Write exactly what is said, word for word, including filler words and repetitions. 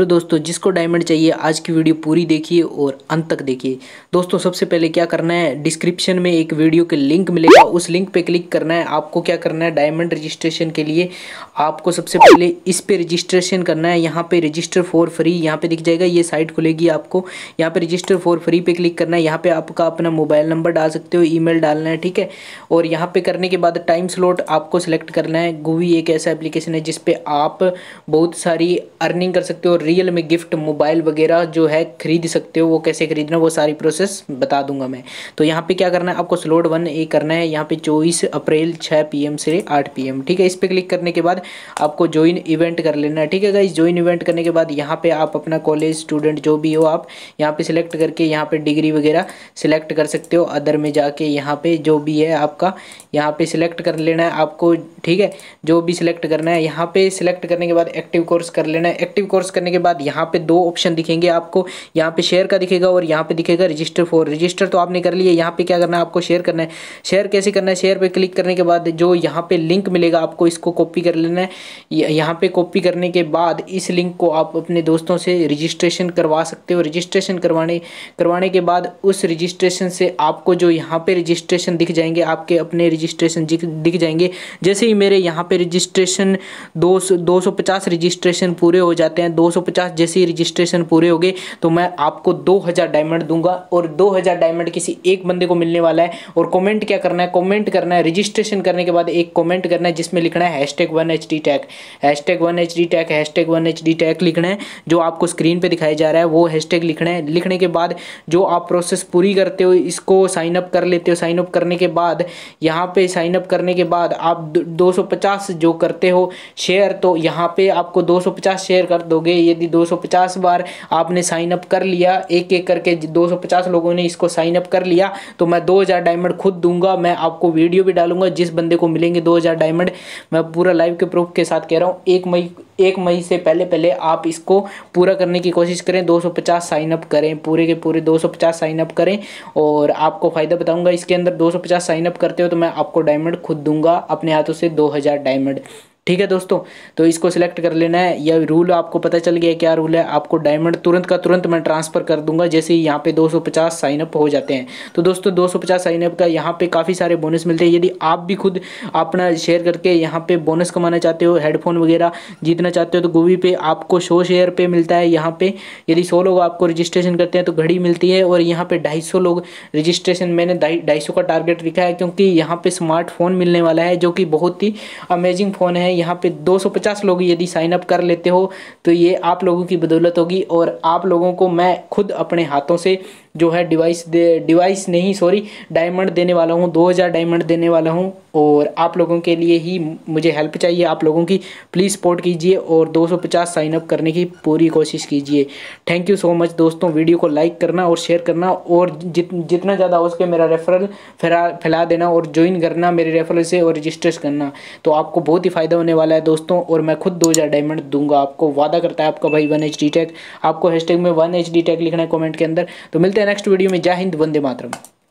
Hello दोस्तों, जिसको diamond चाहिए आज की वीडियो पूरी देखिए और अंत तक देखिए। दोस्तों सबसे पहले क्या करना है, डिस्क्रिप्शन में एक वीडियो के लिंक मिलेगा, उस लिंक पे क्लिक करना है। आपको क्या करना है, डायमंड रजिस्ट्रेशन के लिए आपको सबसे पहले इस पे रजिस्ट्रेशन करना है। यहाँ पे रजिस्टर फॉर फ्री यहाँ पे दिख जाएगा, ये साइट खुलेगी आपको। यहाँ पे रजिस्टर फॉर फ्री पे क्लिक करना है। यहाँ पे आपका अपना मोबाइल नंबर डाल सकते हो, ईमेल डालना है, ठीक है। और यहाँ पे करने के बाद टाइम स्लॉट आपको सिलेक्ट करना है। गूवी एक ऐसा एप्लीकेशन है जिसपे आप बहुत सारी अर्निंग कर सकते हो, रियल में गिफ्ट मोबाइल वगैरह जो है खरीद सकते हो। वो कैसे खरीदना वो सारी प्रोसेस बता दूंगा मैं। तो यहाँ पे क्या करना है, आपको स्लॉट वन ए करना है। यहाँ पे चौबीस अप्रैल छः पी एम से आठ पी एम, ठीक है। इस पर क्लिक करने के बाद आपको ज्वाइन इवेंट कर लेना है, ठीक है गाइस। ज्वाइन इवेंट करने के बाद यहाँ पे आप अपना कॉलेज स्टूडेंट जो भी हो आप यहाँ पे सिलेक्ट करके यहाँ पे डिग्री वगैरह सिलेक्ट कर सकते हो। अदर में जाके यहाँ पे जो भी है आपका यहाँ पे सिलेक्ट कर लेना है आपको, ठीक है। जो भी सिलेक्ट करना है यहाँ पे सिलेक्ट करने के बाद एक्टिव कोर्स कर लेना है। एक्टिव कोर्स करने के बाद यहाँ पे दो ऑप्शन दिखेंगे आपको, यहाँ पे शेयर का दिखेगा और यहाँ पे दिखेगा रजिस्टर फॉर। रजिस्टर तो आपने कर लिया, यहाँ पे क्या करना है, आपको शेयर करना है। शेयर कैसे करना है, शेयर पे क्लिक करने के बाद जो यहाँ पे लिंक मिलेगा आपको इसको कॉपी कर लेना है। यहाँ पे कॉपी करने के बाद इस लिंक को आप अपने दोस्तों से रजिस्ट्रेशन करवा सकते हो। रजिस्ट्रेशन करवाने करवाने के बाद उस रजिस्ट्रेशन से आपको जो यहाँ पे रजिस्ट्रेशन दिख जाएंगे, आपके अपने रजिस्ट्रेशन दिख जाएंगे। जैसे ही मेरे यहाँ पे रजिस्ट्रेशन दो सौ दो सौ पचास रजिस्ट्रेशन पूरे हो जाते हैं, दो सौ पचास जैसे ही रजिस्ट्रेशन पूरे हो गए तो मैं आपको दो हज़ार डायमंड दूंगा। और दो हज़ार डायमंड किसी एक बंदे को मिलने वाला है। और कमेंट क्या करना है, कमेंट करना है रजिस्ट्रेशन करने के बाद एक कमेंट करना है जिसमें लिखना है hashtag one H D tag, hashtag one H D tag, hashtag one H D tag लिखना है। जो आपको स्क्रीन पे दिखाया जा रहा है वो हैशटैग लिखना है। लिखने के बाद जो आप प्रोसेस पूरी करते हो इसको साइन अप कर लेते हो। साइन अप करने के बाद यहाँ पे साइन अप करने के बाद आप दो सौ पचास जो करते हो शेयर, तो यहाँ पे आपको दो सौ पचास शेयर कर दोगे। यदि दो सौ पचास बार आपने साइन अप कर लिया, एक एक करके दो सौ पचास लोगों ने इसको साइन अप कर लिया, तो मैं दो हज़ार डायमंड खुद दूंगा। मैं आपको वीडियो भी डालूंगा, जिस बंदे को मिलेंगे दो हज़ार डायमंड मैं पूरा लाइव के प्रूफ के साथ कह रहा हूँ। एक मई एक मई से पहले पहले आप इसको पूरा करने की कोशिश करें। दो सौ पचास साइन अप करें, पूरे के पूरे दो सौ पचास साइन अप करें। और आपको फ़ायदा बताऊंगा इसके अंदर, दो सौ पचास साइन अप करते हो तो मैं आपको डायमंड खुद दूंगा अपने हाथों से, दो हज़ार डायमंड, ठीक है दोस्तों। तो इसको सिलेक्ट कर लेना है। यह रूल आपको पता चल गया क्या रूल है। आपको डायमंड तुरंत का तुरंत मैं ट्रांसफ़र कर दूंगा जैसे ही यहाँ पे दो सौ पचास साइन अप हो जाते हैं। तो दोस्तों दो सौ पचास साइन अप का यहाँ पे काफ़ी सारे बोनस मिलते हैं। यदि आप भी खुद अपना शेयर करके यहाँ पे बोनस कमाना चाहते हो, हेडफोन वगैरह जीतना चाहते हो, तो गूवी पे आपको सौ शेयर पे मिलता है। यहाँ पे यदि सौ लोग आपको रजिस्ट्रेशन करते हैं तो घड़ी मिलती है। और यहाँ पे ढाई सौ लोग रजिस्ट्रेशन, मैंने ढाई सौ का टारगेट लिखा है क्योंकि यहाँ पे स्मार्टफोन मिलने वाला है जो कि बहुत ही अमेजिंग फ़ोन है। यहाँ पे दो सौ पचास लोग यदि साइन अप कर लेते हो तो ये आप लोगों की बदौलत होगी। और आप लोगों को मैं खुद अपने हाथों से जो है डिवाइस दे डिवाइस नहीं सॉरी डायमंड देने वाला हूँ, दो हज़ार डायमंड देने वाला हूँ। और आप लोगों के लिए ही मुझे हेल्प चाहिए, आप लोगों की प्लीज़ सपोर्ट कीजिए और दो सौ पचास साइन अप करने की पूरी कोशिश कीजिए। थैंक यू सो मच दोस्तों। वीडियो को लाइक करना और शेयर करना और जित जितना ज़्यादा हो सके मेरा रेफरल फैला फैला देना और ज्वाइन करना मेरे रेफरल से और रजिस्टर करना, तो आपको बहुत ही फ़ायदा होने वाला है दोस्तों। और मैं खुद दो हज़ार डायमंड दूंगा आपको, वादा करता है आपका भाई वन एच डी टैग। आपको हैशटैग में वन एच डी टैग लिखना है कमेंट के अंदर। तो मिलते हैं नेक्स्ट वीडियो में। जय हिंद, वंदे मातरम।